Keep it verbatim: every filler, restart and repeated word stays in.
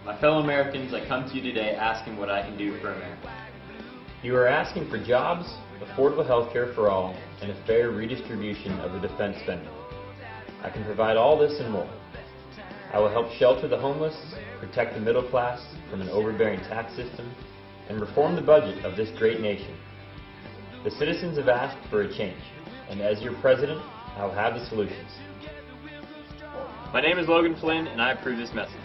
My fellow Americans, I come to you today asking what I can do for America. You are asking for jobs, affordable health care for all, and a fair redistribution of the defense spending. I can provide all this and more. I will help shelter the homeless, protect the middle class from an overbearing tax system, and reform the budget of this great nation. The citizens have asked for a change, and as your president, I will have the solutions. My name is Logan Flynn, and I approve this message.